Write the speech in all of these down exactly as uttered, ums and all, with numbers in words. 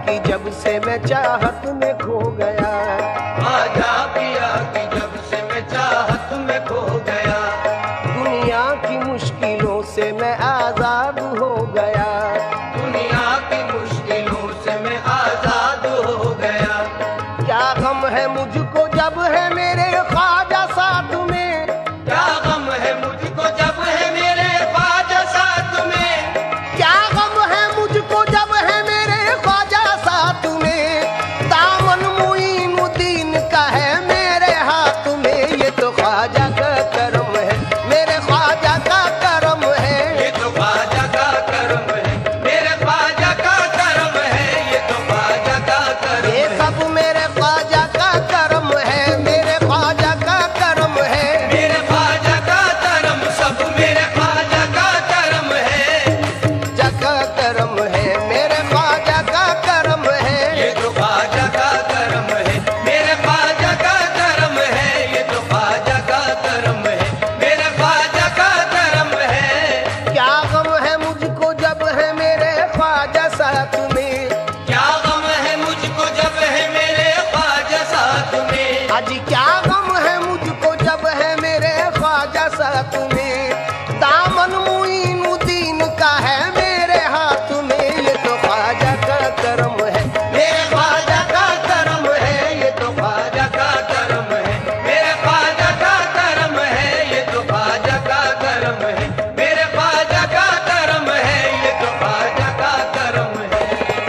की जब से मैं चाहत में खो गया, ख्वाजा पिया की जब से मैं चाहत में खो गया, दुनिया की मुश्किलों से मैं आजाद हो गया, दुनिया की मुश्किलों से मैं आजाद हो गया। क्या गम है मुझको जब है मेरे ख्वाजा साथ में, क्या गम है मुझको जब है मेरे ख्वाजा साथ में, क्या गम है मुझको जब है मेरे ख्वाजा साथ में, दामन मुईनुद्दीन का है मेरे हाथ में, ये तो ख्वाजा का करम है, मेरे ख्वाजा का करम है, ये तो ख्वाजा का करम है, मेरे ख्वाजा का करम है, ये तो ख्वाजा का करम ये है, सब मेरे ख्वाजा का करम है, मेरे ख्वाजा का करम है, मेरे ख्वाजा का करम, सब मेरे ख्वाजा का करम है, जका करम है, मेरे ख्वाजा का करम है, ये तो ख्वाजा का करम है, मेरे ख्वाजा का करम है, ये तो ख्वाजा का करम है, मेरे ख्वाजा का करम है। क्या गम है मुझको जब है मेरे ख्वाजा साथ में, क्या गम है मुझको जब है मेरे ख्वाजा साथ में, आज क्या गम है मुझको जब है मेरे ख्वाजा साथ में, दामन मुईनुद्दीन का है मेरे हाथ में, ये तो ख्वाजा का करम है, मेरे ख्वाजा का करम है, ये तो ख्वाजा का करम है, मेरे ख्वाजा का करम है, ये तो ख्वाजा का करम है, मेरे ख्वाजा का करम है, ये तो ख्वाजा का करम है।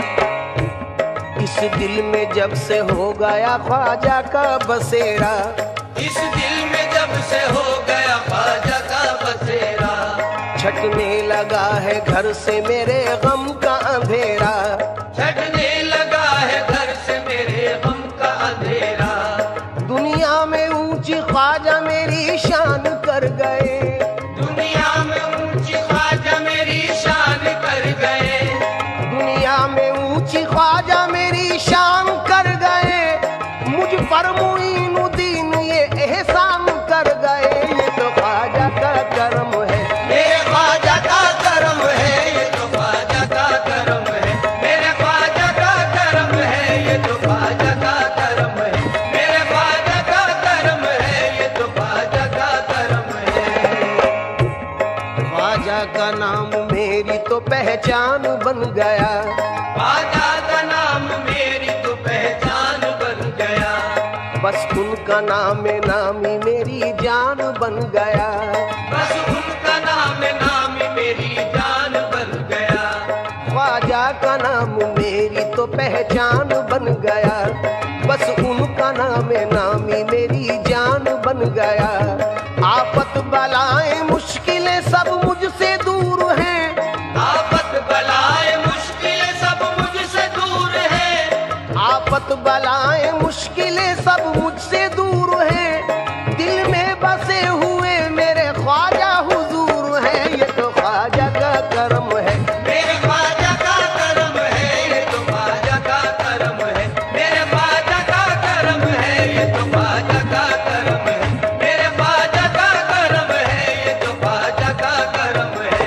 इस दिल में जब से हो गया ख्वाजा का बसेरा, इस दिल में जब से हो गया ख्वाजा का बसेरा, छटने लगा है घर से मेरे गम का अंधेरा, छटने लगा है घर से मेरे गम का अंधेरा, दुनिया में ऊंची ख्वाजा मेरी शान कर गए, दुनिया में ऊंची ख्वाजा मेरी शान कर गए, दुनिया में ऊंची ख्वाजा मेरी शान कर गए, मुझ पर मुईनुद्दीन ये एहसान कर गए, ये तो ख्वाजा का करम है, मेरे ख्वाजा का करम है, ये तो ख्वाजा का करम है, मेरे ख्वाजा का करम है, ये तो ख्वाजा का करम है, मेरे ख्वाजा का करम है, ये तो ख्वाजा का करम है। ख्वाजा का नाम मेरी तो पहचान बन गया, ख्वाजा का नाम मेरी तो पहचान बन गया, बस उनका नाम नामी मेरी जान बन गया, बस उनका नाम नाम मेरी जान बन गया, ख्वाजा का नाम मेरी तो पहचान बन गया, बस उनका नाम नामी मेरी जान बन गया, आफत बलाएं मुश्किलें सब मुझसे दूर हैं, आफत बलाए मुश्किलें सब मुझसे दूर है, आफत बलाएं मुश्किलें सब मुझसे दूर हैं, दिल में बसे हुए मेरे ख्वाजा हुजूर हैं, ये तो ख्वाजा का करम है, मेरे ख्वाजा का करम है, ये तो ख्वाजा का करम है, मेरे ख्वाजा का करम है, ये तो ख्वाजा का करम है, मेरे ख्वाजा का करम है, ये तो ख्वाजा का करम है।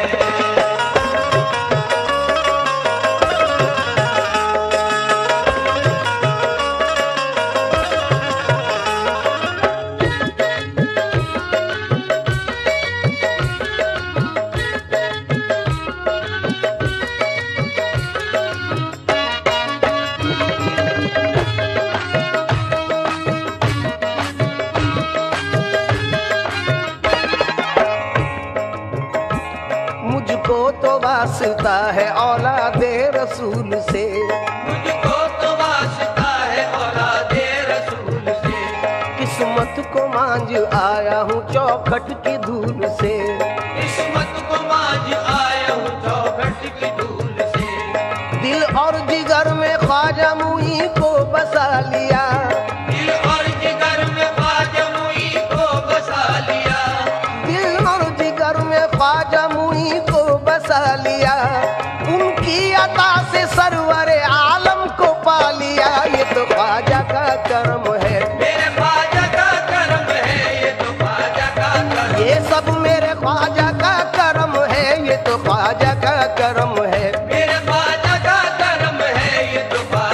मुझको तो वास्ता है औलादे रसूल से, मुझको तो वास्ता है औलादे रसूल से, किस्मत को मांझ आया हूँ चौखट की धूल से, किस्मत को मांझ आया हूँ चौखट की धूल से, दिल और जिगर में ख्वाजा मुई को बसा लिया, दिल और जिगर में ख्वाजा मुई को बसा लिया, दिल और जिगर में ख्वाजा मुई को बसा लिया, उनकी अता से सरवर आलम को पा लिया, ये तो ख्वाजा का करम है, मेरे ख्वाजा का करम है, ये तो ख्वाजा का करम, ये सब मेरे ख्वाजा का करम है, ये तो ख्वाजा का करम है, मेरे ख्वाजा का करम है, ये तो ख्वाजा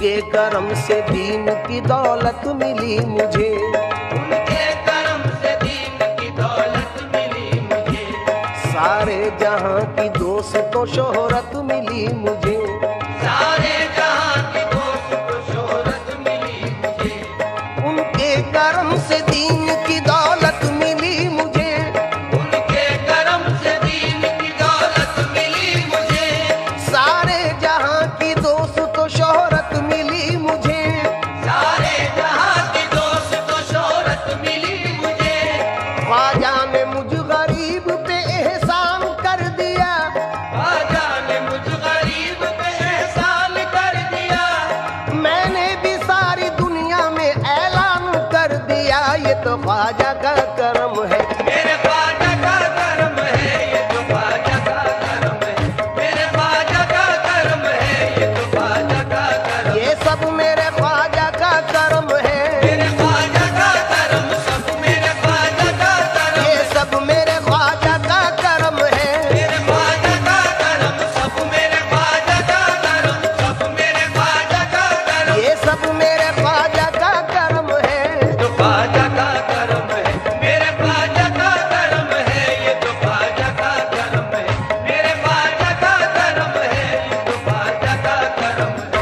उनके करम से दीन की दौलत मिली मुझे, उनके करम से दीन की दौलत मिली मुझे, सारे जहां की दोस्तों शोहरत मिली मुझे, सारे जहां की दोस्तों शोहरत मिली मुझे, उनके करम से दीन की दौलत मिली मुझे, उनके करम से दीन की दौलत मिली मुझे, सारे जहां की दोस्तों शोहरत मिली मुझे, सारे जहां की दोस्तों शोहरत मिली मुझे, ख्वाजा ने मुझ गरीब पे एहसान कर दिया, ख्वाजा ने मुझ गरीब पे एहसान कर दिया, मैंने भी सारी दुनिया में ऐलान कर दिया, ये तो ख्वाजा का करम है, मेरे ख्वाजा का करम है, ये तो ख्वाजा का करम है, मेरे ख्वाजा का करम है, ये तो ख्वाजा का करम, ये सब मेरे ख्वाजा का करम है, मेरे ख्वाजा का करम, सब मेरे ख्वाजा का करम, ये सब मेरे ख्वाजा का करम है, मेरे ख्वाजा का करम, सब मेरे ख्वाजा का करम, सब मेरे ख्वाजा का करम, ये सब मेरे ख्वाजा का करम है, तो ख्वाजा का करम है, मेरे ख्वाजा का करम है, ये तो ख्वाजा का करम है, मेरे ख्वाजा का करम है, ये तो ख्वाजा का करम है।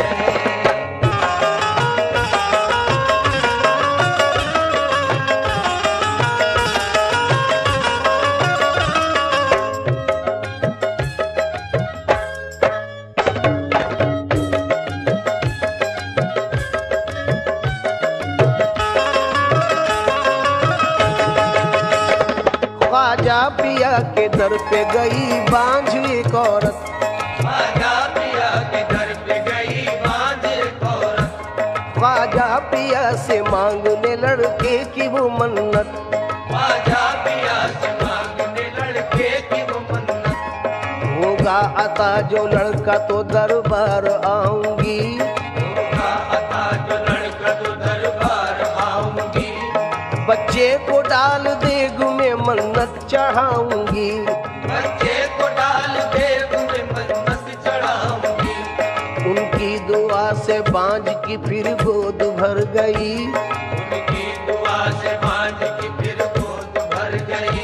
ख्वाजा पिया के दर पे गई बांझ एक औरत, ख्वाजा पिया के दर पे गई बांझ एक औरत, ख्वाजा पिया से मांगने लड़के की वो मन्नत, ख्वाजा पिया से मांगने लड़के की वो मन्नत, होगा अता जो लड़का तो दरबार आऊंगी, होगा अता जो लड़का तो दरबार आऊंगी, बच्चे को डाल देग में मन्नत चढ़ाऊंगी, बच्चे को डाल देव में मन्नत चढ़ाऊंगी, उनकी दुआ से बांझ की फिर गोद भर गई, उनकी दुआ से बांझ की फिर गोद भर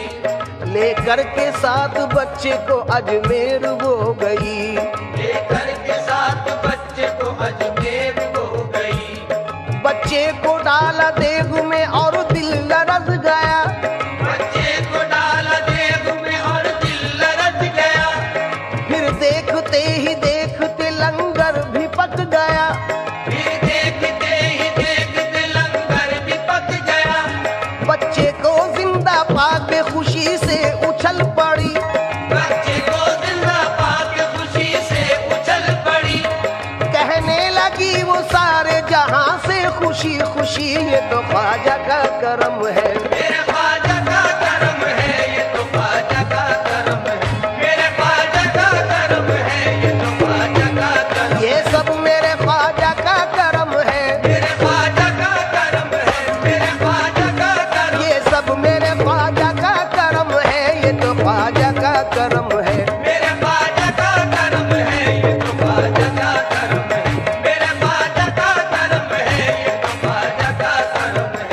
गई, लेकर के साथ बच्चे को अजमेर वो गई, लेकर के साथ बच्चे को अजमेर हो गई, बच्चे को डाला देग में और दिल लरज गया, बच्चे को डाला देव में और दिल लरज गया, फिर देखते ही देखते लंगर भी पक गया, फिर देखते ही देखते लंगर भी पक गया, बच्चे को जिंदा पाके खुशी से उछल पड़ी, बच्चे को जिंदा पाके खुशी से उछल पड़ी, कहने लगी वो सारे जहां से खुशी खुशी, ये तो ख्वाजा का करम है, मेरे ख्वाजा का करम है, ये तो ख्वाजा का करम है, मेरे ख्वाजा का करम है, ये तो ख्वाजा का करम, ये सब मेरे ख्वाजा का करम है, मेरे ख्वाजा का करम है, मेरे ख्वाजा का करम, ये सब मेरे ख्वाजा का करम है, ये तो ख्वाजा का करम है, मेरे ख्वाजा का करम है, ये तो ख्वाजा का करम है, मेरे ख्वाजा का करम है, ये तो ख्वाजा का करम है।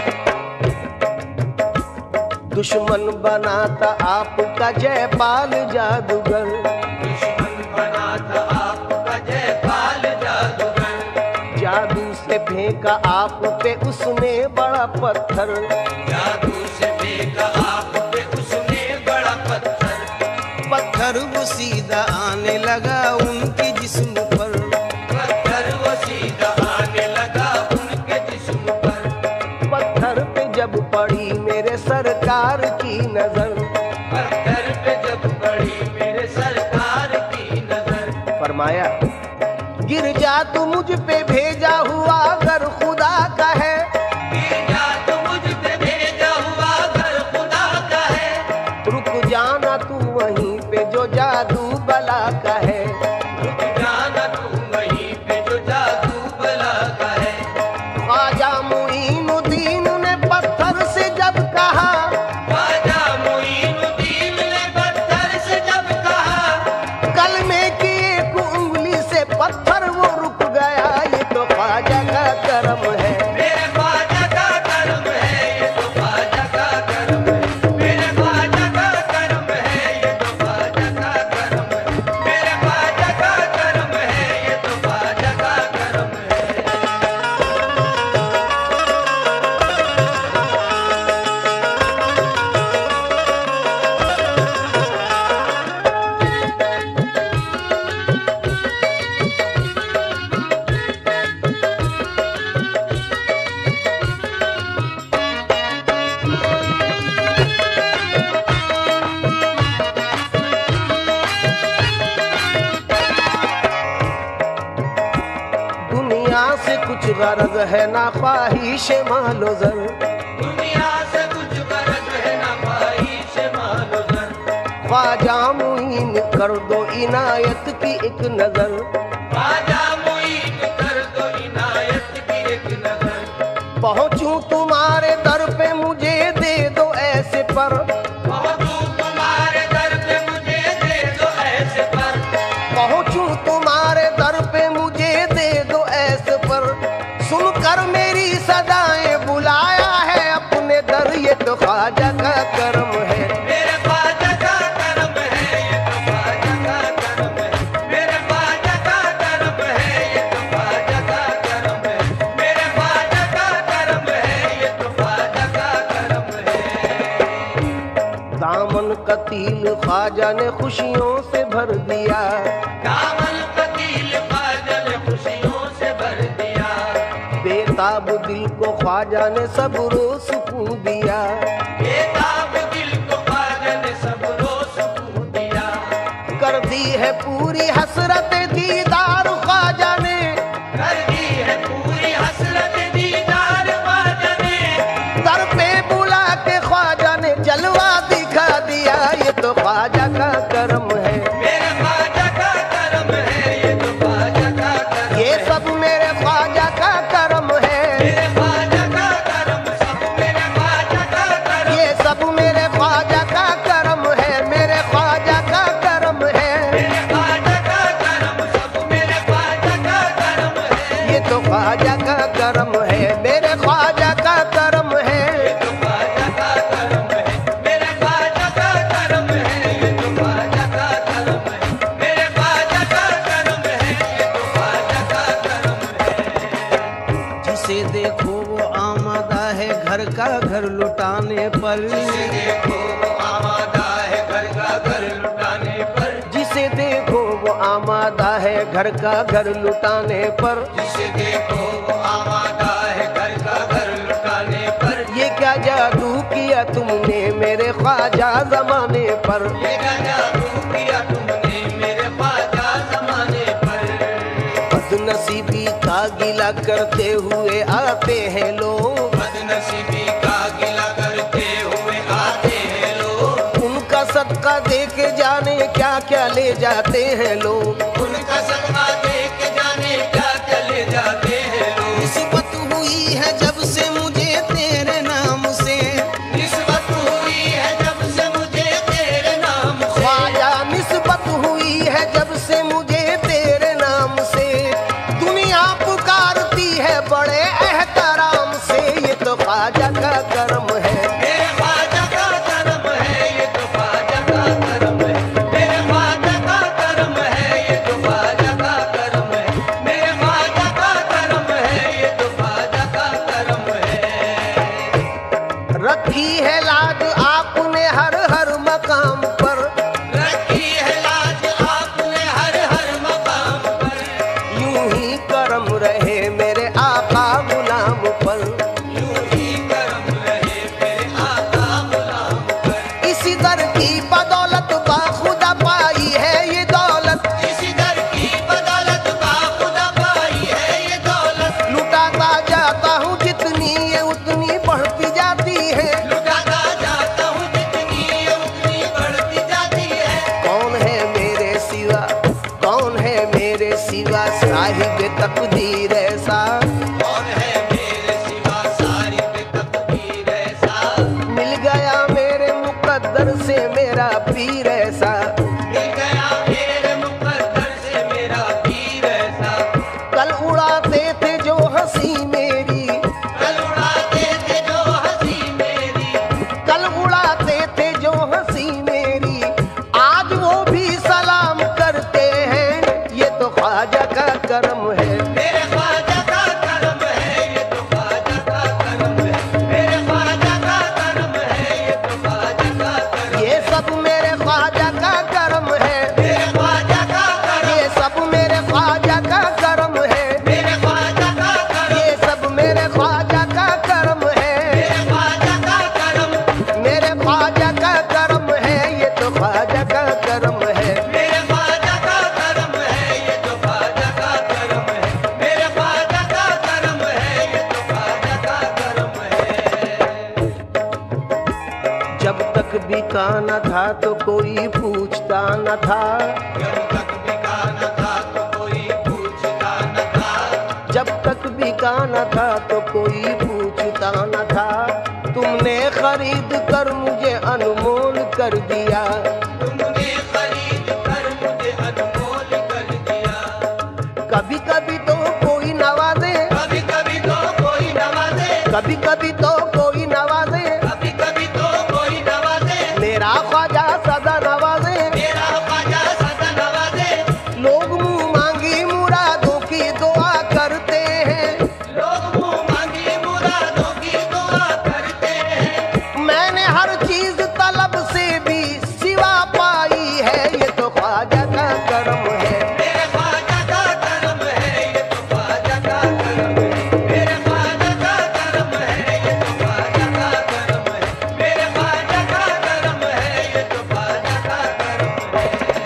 दुश्मन बनाता आपका जयपाल जादूगर, दुश्मन बना था आपका जयपाल जादूगर, जादू से फेंका आप पे उसने बड़ा पत्थर, जादू से फेंका आप पे उसने बड़ा पत्थर, पत्थर वो सीधा आने लगा उनके जिस्म पर, पत्थर वो सीधा आने लगा उनके जिस्म पर, पत्थर पे जब पड़ी मेरे सरकार की नजर, पत्थर पे जब पड़ी मेरे सरकार की नजर, फरमाया गिर जा तू मुझ पे भेजा हुआ अगर खुदा का है, भेजा तो मुझ पे भेजा हुआ घर खुदा का है, रुक जाना तू वहीं पे जो जादू बला का है, रुक जाना तू वहीं पे जो जादू बला का है, ख्वाजा मुईनुद्दीन ने पत्थर से जब कहा, ख्वाजा मुईनुद्दीन ने पत्थर से जब कहा, कलमे की एक उंगली से पत्थर वो रुक गया, ये तो दुनिया से कुछ गरज है ना ख्वाहिश मालो जर, दुनिया से कुछ गरज है ना ख्वाहिश मालो जर, ख्वाजा मुईन कर दो इनायत की एक नजर, ख्वाजा मुईन कर दो इनायत की एक नजर, पहुंचूं तुम्हारे दर पे मुझे दे दो ऐसे पर, पहुंचूं तुम्हारे दर पे मुझे दे दो ऐसे पर, पहुंचूं तुम्हारे दर पे मुझे दे दो ऐसे पर, सुनकर मेरी सदाएं बुलाया है अपने दर, ये तो ख्वाजा का करम है, मेरे ख्वाजा का करम है, ये तो ख्वाजा का करम है, मेरे ख्वाजा का करम है, ये तो ख्वाजा का करम है, मेरे ख्वाजा का करम है, ये तो ख्वाजा का करम है। दामन कतील ख्वाजा ने खुशियों से भर दिया, दामन कतील ख्वाजा ने खुशियों से भर दिया, बेताब दिल को ख्वाजा ने सब्रो सुकून दिया, बेताब दिल को ख्वाजा ने सब्रो सुकून दिया, कर दी है पूरी हसरत दीदार ख्वाजा ने, कर दी है पूरी हसरत दीदार ख्वाजा ने, दर पे बुला के ख्वाजा ने जलवा दिखा दिया, ये तो ख्वाजा का करम है, मेरे ख्वाजा का करम है, ये तो ख्वाजा का करम ये है, सब मेरे ख्वाजा का करम है, मेरे ख्वाजा का करम सब मेरे ख्वाजा का करम, ये सब मेरे ख्वाजा का करम है, मेरे ख्वाजा का करम है, मेरे ख्वाजा का करम सब मेरे ख्वाजा का करम है, ये तो ख्वाजा का करम है, मेरे ख्वाजा का करम है, ये तो ख्वाजा का करम है, मेरे ख्वाजा का करम है, ये तो ख्वाजा का करम है, मेरे ख्वाजा का करम है, ये तो ख्वाजा का करम है। जिसे देखो वो आमादा है घर का घर लुटाने पर, जिसे देखो वो आमादा है घर का घर लुटाने पर, जिसे देखो वो आमादा है घर का घर लुटाने पर, जिसे देखो वो आमादा है घर का घर लुटाने पर, ये क्या जादू किया तुमने मेरे ख्वाजा जमाने पर, ये क्या जादू किया तुमने मेरे ख्वाजा ज़माने पर, बदनसीबी का गिला करते हुए आते हैं लोग, बदनसीबी का गिला करते हुए आते हैं लोग, उनका सदका दे के जाने क्या क्या ले जाते हैं लोग, उनका सदका दे के जाने क्या क्या ले जाते हैं लोग, निस्बत हुई है जब से मुझे तेरे नाम से, निस्बत हुई है जब से मुझे तेरे नाम से, ख्वाजा निस्बत हुई है जब से मुझे तेरे नाम से, दुनिया पुकारती है बड़े एहतराम से, ये तो ख्वाजा का करम है, मेरे ख्वाजा का करम है, ये तो ख्वाजा का करम है, मेरे ख्वाजा का करम है, ये तो ख्वाजा का करम है, मेरे ख्वाजा का करम है, ये तो ख्वाजा का करम है। रखी है लाज आपने हर हर मकाम पर, रखी है लाज आपने हर हर मकाम पर, यूं ही करम रहे मेरे आका गुलाम पर, यूं ही करम रहे मेरे आका गुलाम पर, इसी दर की बदौलत बाखुदा पाई है ये दौलत, इसी दर की बदौलत बाखुदा पाई है ये दौलत, लुटाता जाता हूँ जितनी ये उतनी बढ़ती जाती है, लुटाता जाता हूँ जितनी ये उतनी बढ़ती जाती है, कौन है मेरे सिवा, कौन है मेरे सिवा साहिब तकदीर ऐसा, कौन है मेरे सिवा सारी बेतकदीर ऐसा, मिल गया मेरे मुकद्दर से मेरा पीर ऐसा, मिल गया मेरे मुकद्दर से मेरा पीर ऐसा, कल उड़ाते थे जो हंसी मेरी, कल उड़ाते थे जो हंसी मेरी, कल उड़ाते थे जो हंसी मेरी, आज वो भी सलाम करते हैं, ये तो ख्वाजा का करम है, मेरे ख्वाजा का बिका न था तो कोई पूछता न था, जब तक बिका न था तो कोई पूछता न था, जब तक बिका न था तो कोई पूछता न था। तुमने खरीद कर मुझे अनमोल कर दिया, तुमने खरीद कर मुझे अनमोल कर दिया। कभी कभी तो कोई नवाजे, कभी कभी तो कोई नवाजे, कभी कभी तो कोई नवाजे, कभी कभी तो कोई नवाजे, मेरा ख्वाजा सदा नवाजे। मेरा ख्वाजा सदा नवाजे। लोग मुंह मांगी मुरादों की दुआ करते हैं, लोग मुंह मांगी मुरादों की दुआ करते हैं। मैंने हर चीज तलब से भी सिवा पाई है, ये तो ख्वाजा का करम है। मेरे ख्वाजा का करम है, ये तो ख्वाजा का करम है। मेरे ख्वाजा का करम है, ये तो ख्वाजा का करम है। मेरे ख्वाजा का करम है, ये तो ख्वाजा का करम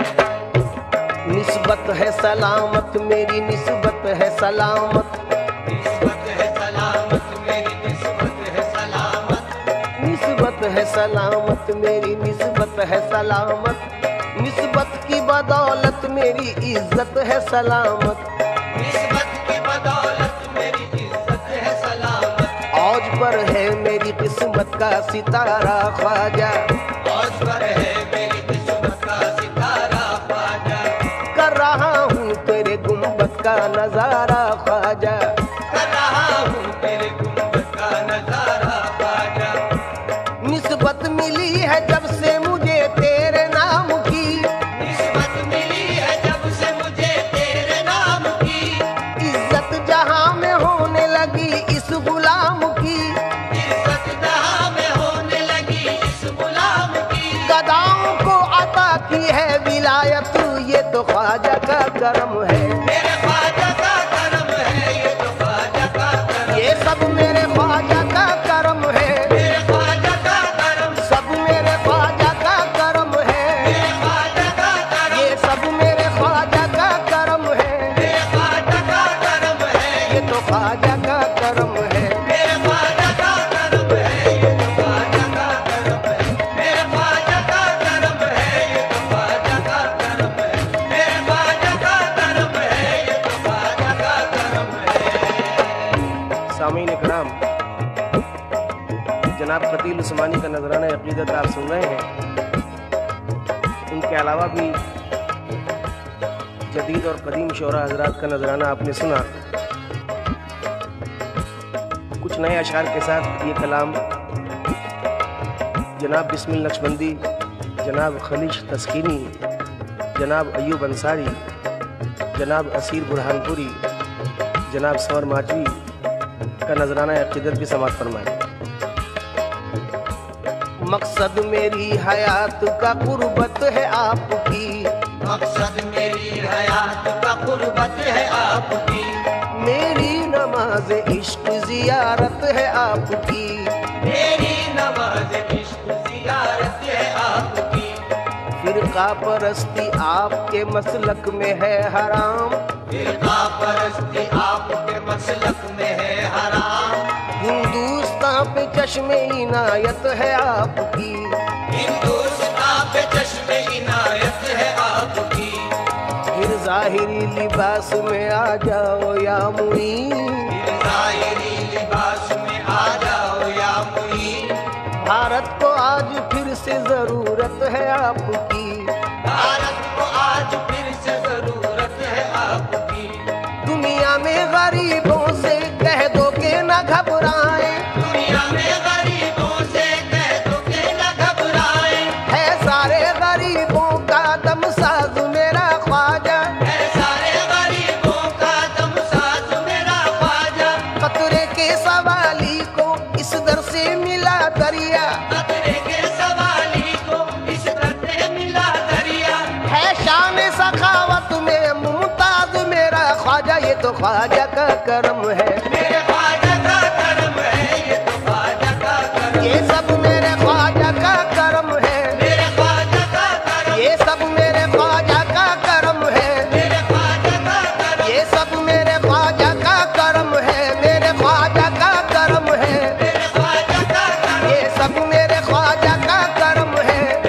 है। निस्बत है सलामत मेरी, निस्बत है सलामत, निस्बत है सलामत मेरी, निस्बत है सलामत। निस्बत है सलामत मेरी, निस्बत है सलामत। निस्बत की बदौलत मेरी इज्जत है सलामत। निस्बत की बदौलत मेरी इज्जत है सलामत। औज पर है मेरी किस्मत का सितारा ख्वाजा, औज पर है मेरी किस्मत का सितारा ख्वाजा। कर रहा हूँ तेरे गुंबद का नजारा ख्वाजा। कर रहा हूँ तेरे गुंबद का नजारा ख्वाजा। निस्बत मिली है जब से मुझे तेरे नाम की, निस्बत मिली है जब से मुझे तेरे नाम की। इज्जत जहाँ में होने लगी इस गुलाम की। इज्जत जहाँ में होने लगी इस गुलाम की। गदाओं को अता की है विलायत, ये तो ख्वाजा का करम है। मेरे ख्वाजा का करम है, ये तो ख्वाजा का करम। ये सब मेरे ख्वाजा का करम है, मेरे ख्वाजा का करम। सब मेरे ख्वाजा का करम है। मेरे ख्वाजा का करम। ये सब मेरे ख्वाजा का करम है, मेरे ख्वाजा का करम है। ये तो ख्वाजा का करम है। मेरे ख्वाजा का करम है, ये तो ख्वाजा का करम है। मेरे ख्वाजा का करम है, ये तो ख्वाजा का करम है। मेरे ख्वाजा का करम है, ये तो ख्वाजा का करम है। सामीन इकराम, जनाब खतील उस्मानी का नजराना अकीदत आप सुन रहे हैं। उनके अलावा भी जदीद और कदीम शोरा हजरात का नजराना आपने सुना। कुछ नए अशार के साथ ये कलाम जनाब बिस्मिल नक्शबंदी, जनाब खलीश तस्कीनी, जनाब अयूब अंसारी, जनाब असीर बुरहानपुरी, जनाब सवर माजवी का नजराना अकीदत भी समात फरमाए। मकसद मेरी हयात का कुर्बत है आपकी, मकसद मेरी हयात का कुर्बत है आपकी। मेरी नमाज इश्क जियारत है आपकी। मेरी नमाज इश्क जियारत है आपकी। फिरका परस्ती आपके मसलक में है हराम, फिरका परस्ती आपके मसलक में है हराम। हिंदुस्तान पे चश्मे इनायत है आपकी। हिंदुस्तान पे चश्मे इनायत है आपकी। फिर जाहिरी लिबास में आ जाओ या मुईन, फिर जाहिरी लिबास में आ जाओ या मुईन। भारत को आज फिर से जरूरत है आपकी। भारत को आज फिर से जरूरत है आपकी। दुनिया में गरीबों से कह दो के न घबराएं, दुनिया में गरीबों से कह दो के न घबराएं। है सारे गरीबों का दम साज मेरा ख्वाजा। है सारे गरीबों का दम साज मेरा ख्वाजा। कतरे के सवाली को इस दर से मिला दरिया, खतरे के सवाली को इस दर से मिला दरिया। है शान सखावत में मुमताज मेरा ख्वाजा। ये तो ख्वाजा का करम है, मेरे ख्वाजा का करम है, ये तो ख्वाजा का करम। ये सब मेरे ख्वाजा का करम है। मेरे ख्वाजा का करम। ये सब मेरे ख्वाजा का करम है। मेरे ख्वाजा का करम। ये सब मेरे ख्वाजा का करम है। मेरे ख्वाजा का करम है। मेरे ख्वाजा का करम। ये सब मेरे ख्वाजा का करम है।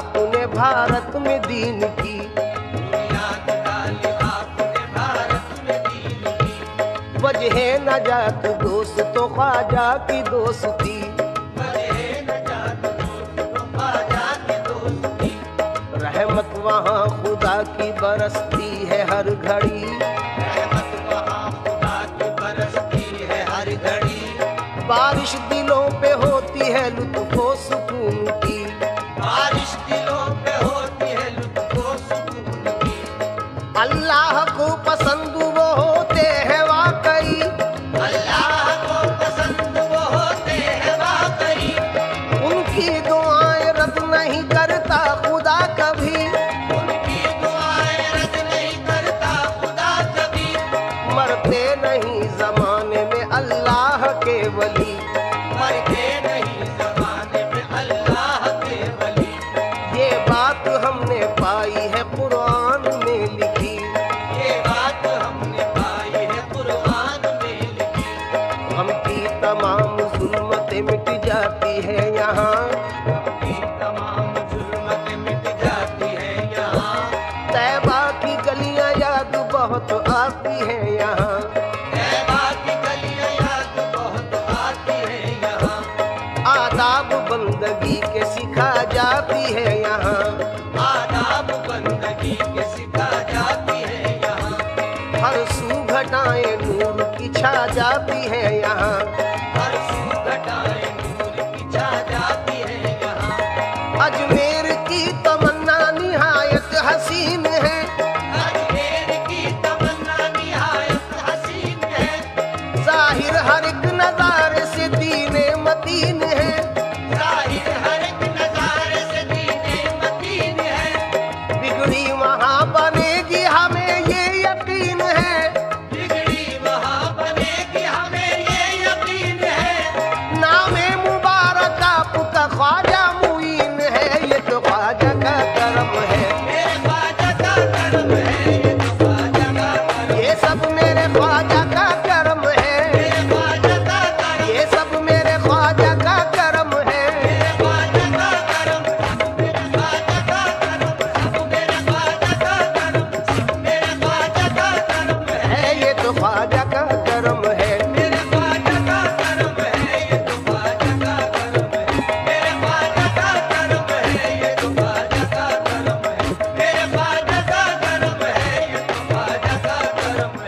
आपने भारत में दीन की, बुनियाद डाली आपने भारत में दीन की। वजह नजात दोस्त तो ख्वाजा की दोस्ती, वजह नजात दोस्त तो ख्वाजा की दोस्ती। रहमत वहाँ खुदा की बरसती है हर घड़ी, रहमत वहाँ खुदा की बरसती है हर घड़ी। बारिश दिलों पे होती है लुत्फो सुकून की, बारिश दिलों पे होती है लुत्फो सुकून की। अल्लाह को पसंद वो होते हैं वाकई, अल्लाह को पसंद वो होते हैं वाकई। उनकी दुआएं रद्द नहीं करता खुदा कभी, उनकी दुआएं रद्द नहीं करता खुदा कभी। मरते नहीं जमाने में अल्लाह के वली, मरते नहीं जमाने में अल्लाह के वली। ये बात हमने पाई है कुरान में लिखी, ये बात हमने पाई है कुरान में लिखी। हम की तमाम जुल्मतें मिट जाती है यहाँ, की तमाम जुल्मतें मिट जाती है यहाँ। तैबा की गलियां याद बहुत आती है यहाँ, तैबा की गलियां याद बहुत आती है यहाँ। आदाब बंदगी के सिखा जाती है यहाँ, आदाब बंदगी के सिखा जाती है यहाँ। हर सू घटाएं नूर की छा जाती है यहाँ, हर सू घटाएं नूर की छा जाती है यहाँ। अजमेर की तमन्ना निहायत हसीन है, अजमेर की तमन्ना निहायत हसीन है। जाहिर हर एक नजारे से दीने मतीन है, जाहिर हर एक नजारे से दीने मतीन है। बिगड़ी वहाँ बनेगी हमें ये यकीन है, बिगड़ी वहाँ बनेगी हमें ये यकीन है। नामे मुबारक आपका ख्वाजा मुईन है, ये तो ख्वाजा का करम है, मेरे ख्वाजा का करम है। ये तो ख्वाजा का करम। ये सब मेरे ख्वाजा का करम है, मेरे ख्वाजा का करम। ये सब मेरे ख्वाजा का करम है, मेरे ख्वाजा का करम। मेरे ख्वाजा का करम। मेरे ख्वाजा का करम। मेरे ख्वाजा का करम है। है ये तो ख्वाजा का करम है, मेरे ख्वाजा का करम है। ये तो ख्वाजा का करम है। मेरे ख्वाजा का करम है। ये तो ख्वाजा का करम है। मेरे ख्वाजा का करम है। ये तो ख्वाजा का करम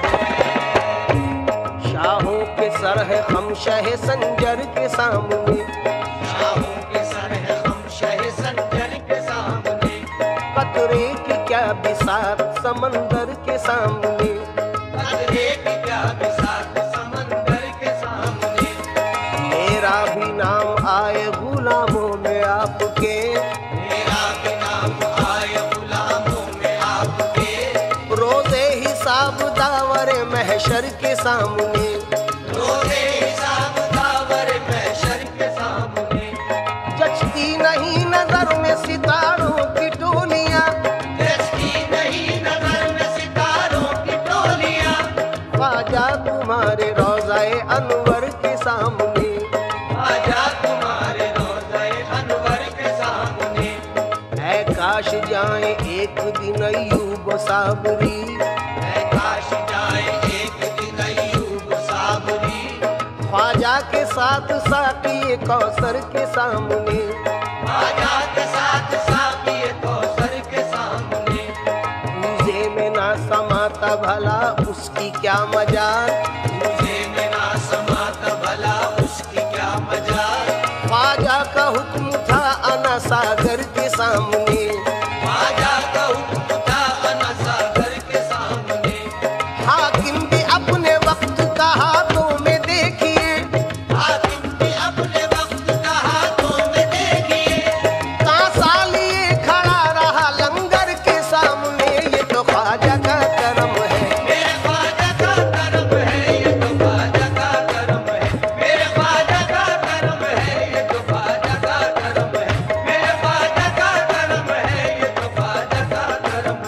है। शाहों के सर है हम शह संजर के सामने, शाहों के सर है हम शह संजर के सामने। कतरे की क्या बिसात समंदर के सामने, कदरे की क्या बिसात समंदर के सामने। मेरा भी नाम आए गुलामों में आपके, मेरा भी नाम आए गुलामों में आपके। रोज़े हिसाब दावर महशर के सामने, रोज़े हिसाब दावर महशर के सामने। जचती नहीं नजर में सितारों की टोलियां, जचती नहीं नजर में सितारों की टोलियां। ख्वाजा तुम्हारे रोज़ाए अनवर के सामने, आजा तुम्हारे रोज़े अनवर के सामने। ऐ काश जाए एक दिन अयूब साबरी, ऐ काश जाए एक दिन अय्यूब साबरी। ख्वाजा के साथ साकी कौसर के सामने, आजा के साथ साकिए कौसर के सामने। पूजे में ना समाता भला उसकी क्या मजाल, मुझे में ना समाता भला उसकी क्या मजाल। ख्वाजा का हुक्म था अना सागर के सामने, आजा का हुक्म था अना सागर के सामने। हाकिम भी अपने वक्त का हाथों में देखिए, हाकिम भी अपने वक्त का हाथों में देखिए। कांसा लिए खड़ा रहा लंगर के सामने, ये तो ख्वाजा का करम है, मेरे ख्वाजा का करम है। ये तो ख्वाजा का करम है। मेरे ख्वाजा का करम है। ये तो ख्वाजा का करम है। मेरे ख्वाजा का करम है। ये तो ख्वाजा का करम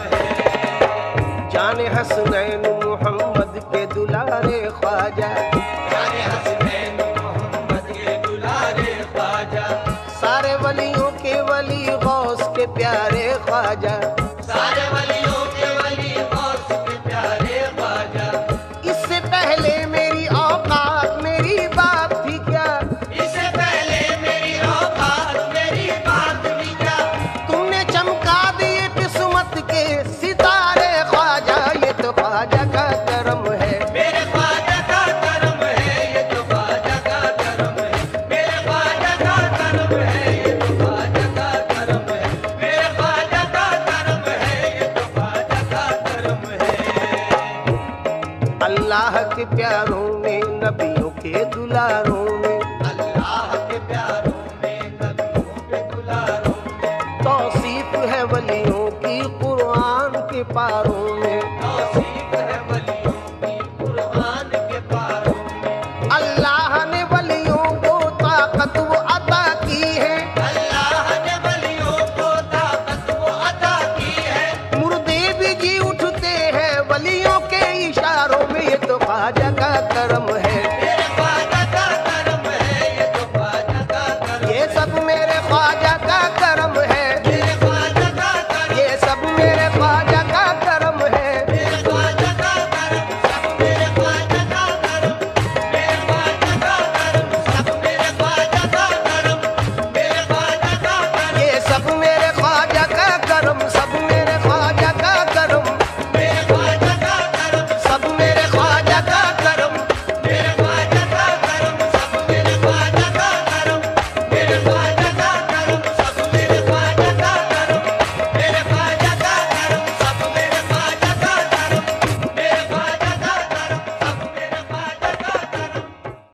है। जाने हसनैन मोहम्मद के दुलारे ख्वाजा, जाने हसनैन मोहम्मद के दुलारे ख्वाजा। सारे वलियों के वली गौस के प्यारे प्यारे ख्वाजा। सारे वलियों के वली गौस के प्यारे ख्वाजा। इससे पहले मेरी औकात मेरी बात थी क्या, इससे पहले मेरी औकात मेरी बात भी क्या। तुमने चमका दिए किस्मत के सितारे ख्वाजा, ये तो ख्वाजा का करम है। मेरे ख्वाजा का करम है, ये तो ख्वाजा का करम है। मेरे ख्वाजा का करम है, ये तो ख्वाजा का करम है। मेरे ख्वाजा का करम है, ये तो ख्वाजा का करम है। अल्लाह के प्यारों में नबियों के दुलारों में, अल्लाह के प्यारों में नबियों के दुलारों में तौसीफ है वलियों की कुरान के पारों में।